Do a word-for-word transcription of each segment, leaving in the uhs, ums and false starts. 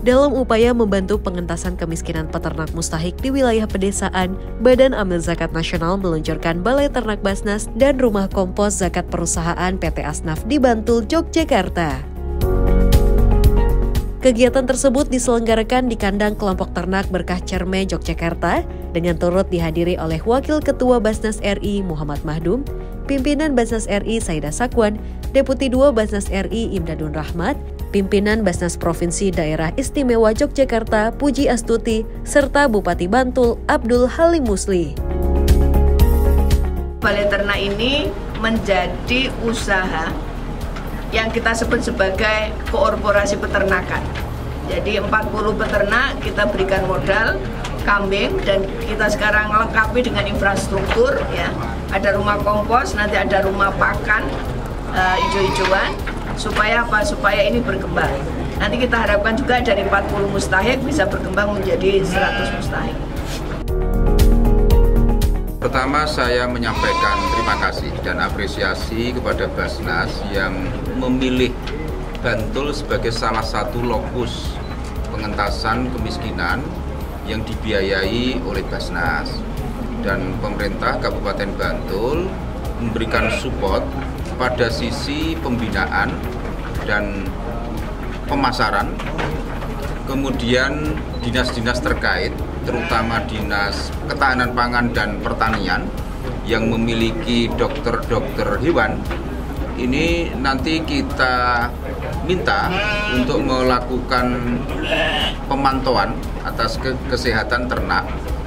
Dalam upaya membantu pengentasan kemiskinan peternak mustahik di wilayah pedesaan, Badan Amil Zakat Nasional meluncurkan Balai Ternak Basnas dan Rumah Kompos Zakat Perusahaan P T Asnaf di Bantul, Yogyakarta. Kegiatan tersebut diselenggarakan di kandang kelompok ternak Berkah Cerme, Yogyakarta, dengan turut dihadiri oleh Wakil Ketua Basnas R I Muhammad Mahdum, Pimpinan Basnas R I Saidah Sakwan, Deputi dua Basnas R I Imdadun Rahmat, Pimpinan Basnas Provinsi Daerah Istimewa Yogyakarta Puji Astuti, serta Bupati Bantul Abdul Halim Musli. Balai ternak ini menjadi usaha yang kita sebut sebagai korporasi peternakan. Jadi empat puluh peternak kita berikan modal kambing dan kita sekarang lengkapi dengan infrastruktur, ya. Ada rumah kompos, nanti ada rumah pakan uh, hijau-hijauan, supaya apa? Supaya ini berkembang. Nanti kita harapkan juga dari empat puluh mustahik bisa berkembang menjadi seratus mustahik. Pertama, saya menyampaikan terima kasih dan apresiasi kepada Basnas yang memilih Bantul sebagai salah satu lokus pengentasan kemiskinan yang dibiayai oleh Basnas. Dan pemerintah Kabupaten Bantul memberikan support pada sisi pembinaan dan pemasaran, kemudian dinas-dinas terkait, terutama Dinas Ketahanan Pangan dan Pertanian yang memiliki dokter-dokter hewan, ini nanti kita minta untuk melakukan pemantauan atas kesehatan ternak.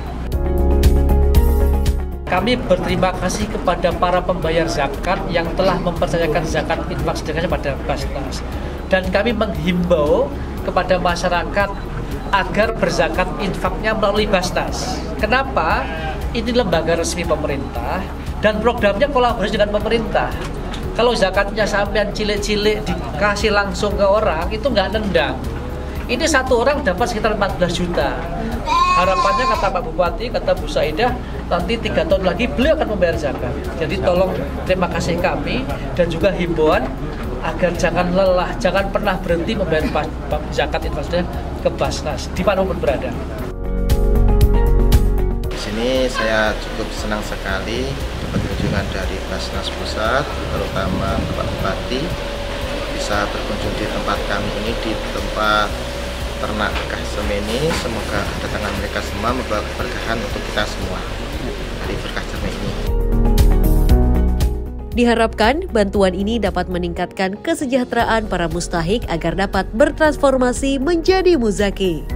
Kami berterima kasih kepada para pembayar zakat yang telah mempercayakan zakat infak sedekahnya pada Basnas. Dan kami menghimbau kepada masyarakat agar berzakat infaknya melalui Basnas. Kenapa? Ini lembaga resmi pemerintah dan programnya kolaborasi dengan pemerintah. Kalau zakatnya sampean cilik-cilik dikasih langsung ke orang, itu nggak nendang. Ini satu orang dapat sekitar empat belas juta. Harapannya kata Pak Bupati, kata Bu Saidah, nanti tiga tahun lagi beliau akan membayar zakat. Jadi tolong terima kasih kami dan juga himbauan agar jangan lelah, jangan pernah berhenti membayar zakat infak ke Basnas dimanapun berada. Di sini saya cukup senang sekali dapat kunjungan dari Basnas Pusat, terutama Bapak Bupati, bisa berkunjung di tempat kami ini, di tempat ternak Berkah Cerme ini. Semoga kedatangan mereka semua membawa keberkahan untuk kita semua dari Berkah Cerme ini. Diharapkan bantuan ini dapat meningkatkan kesejahteraan para mustahik agar dapat bertransformasi menjadi muzaki.